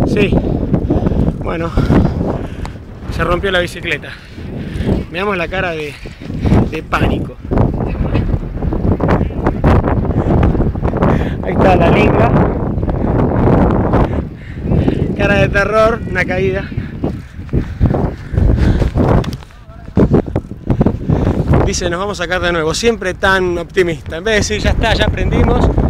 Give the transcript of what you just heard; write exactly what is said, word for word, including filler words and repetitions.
Sí, bueno, se rompió la bicicleta. Veamos la cara de, de pánico. Ahí está la linga. Cara de terror, una caída. Dice, nos vamos a sacar de nuevo, siempre tan optimista. En vez de decir, ya está, ya aprendimos,